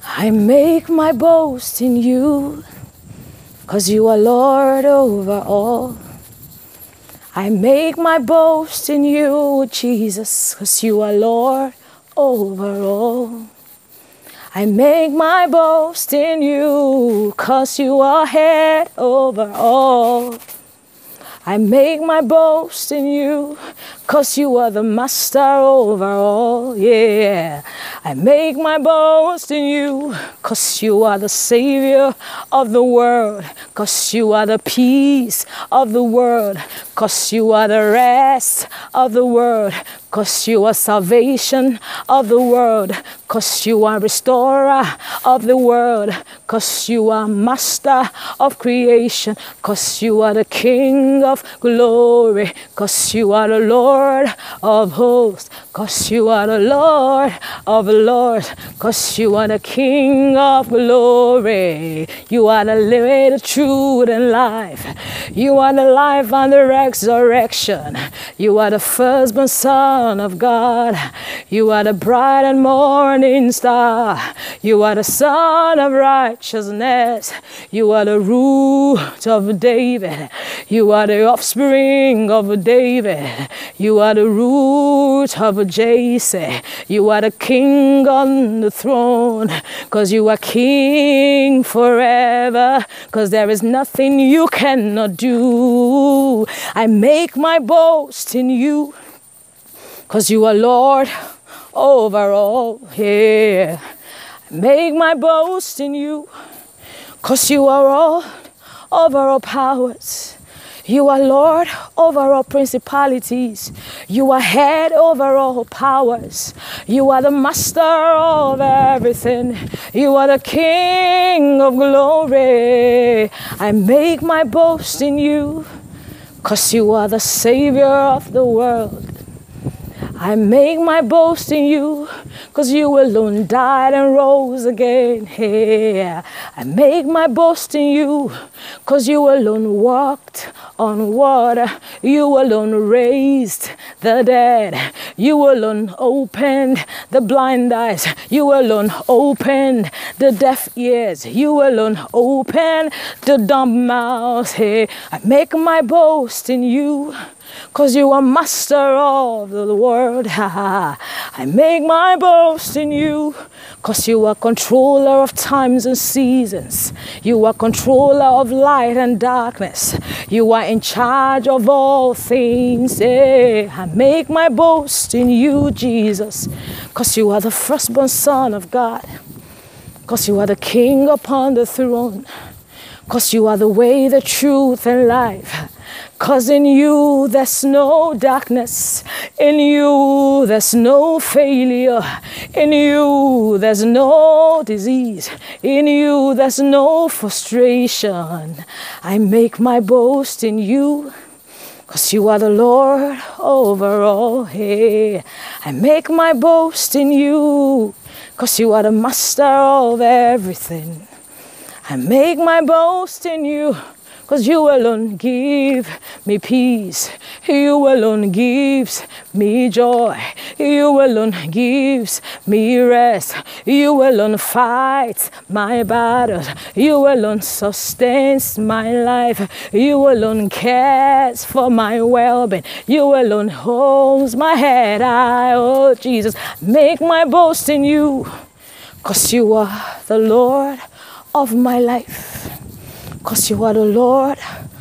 I make my boast in you, 'cause you are Lord over all. I make my boast in you, Jesus, 'cause you are Lord over all. I make my boast in you, 'cause you are head over all. I make my boast in you, 'cause you are the master over all, yeah. I make my boast in you, 'cause you are the savior of the world, 'cause you are the peace of the world, 'cause you are the rest of the world, 'cause you are salvation of the world, 'cause you are restorer of the world, 'cause you are master of creation, 'cause you are the King of glory, 'cause you are the Lord of hosts, 'cause you are the Lord of lords, 'cause you are the King of glory. You are the way, the truth, and life. You are the life and the resurrection. You are the firstborn Son of God. You are the bright and morning star. You are the Son of righteousness. You are the root of David. You are the offspring of David. You are the root of Jesse. You are the king on the throne, 'cause you are king forever, 'cause there is nothing you cannot do. I make my boast in you, 'cause you are Lord over all, yeah. I make my boast in you, 'cause you are all over all powers. You are Lord over all principalities. You are head over all powers. You are the master of everything. You are the King of glory. I make my boast in you, 'cause you are the Savior of the world. I make my boast in you, 'cause you alone died and rose again. Yeah. I make my boast in you, 'cause you alone walked on water. You alone raised the dead. You alone opened the blind eyes. You alone opened the deaf ears. You alone opened the dumb mouths. Hey. I make my boast in you, 'cause you are master of the world. I make my boast in you, 'cause you are controller of times and seasons. You are controller of light and darkness. You are in charge of all things. Yeah. I make my boast in you, Jesus, 'cause you are the firstborn Son of God, 'cause you are the King upon the throne, 'cause you are the way, the truth, and life. 'Cause in you there's no darkness. In you there's no failure. In you there's no disease. In you there's no frustration. I make my boast in you, 'cause you are the Lord over all. Hey. I make my boast in you, 'cause you are the master of everything. I make my boast in you, 'cause you alone give me peace. You alone gives me joy. You alone gives me rest. You alone fights my battles. You alone sustains my life. You alone cares for my well-being. You alone holds my head high. Oh, Jesus, make my boast in you, 'cause you are the Lord of my life. 'Cause you are the Lord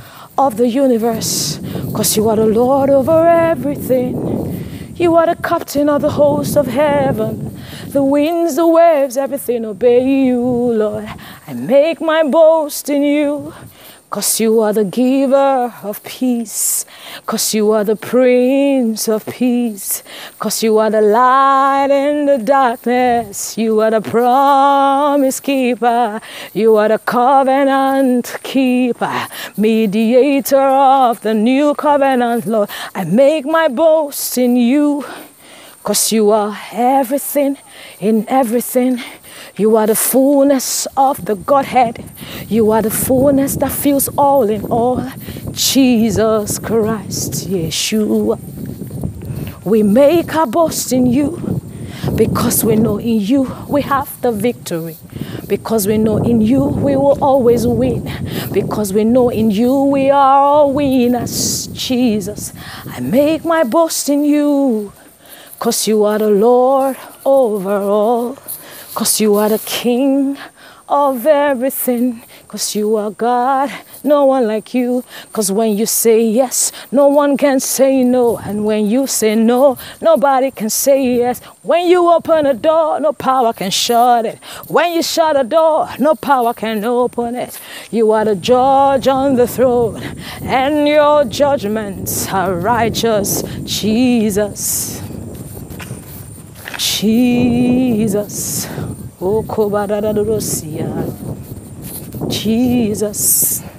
of the universe. 'Cause you are the Lord over everything. You are the captain of the host of heaven. The winds, the waves, everything obey you, Lord. I make my boast in you, 'cause you are the giver of peace. 'Cause you are the Prince of Peace. 'Cause you are the light in the darkness. You are the promise keeper. You are the covenant keeper. Mediator of the new covenant, Lord. I make my boast in you, 'cause you are everything in everything. You are the fullness of the Godhead. You are the fullness that fills all in all. Jesus Christ, Yeshua. We make our boast in you, Because we know in you we have the victory. Because we know in you we will always win. Because we know in you we are all winners. Jesus, I make my boast in you. 'Cause you are the Lord over all. 'Cause you are the King of everything. 'Cause you are God, no one like you. 'Cause when you say yes, no one can say no. And when you say no, nobody can say yes. When you open a door, no power can shut it. When you shut a door, no power can open it. You are the judge on the throne, and your judgments are righteous. Jesus, Jesus. Oh, Jesus.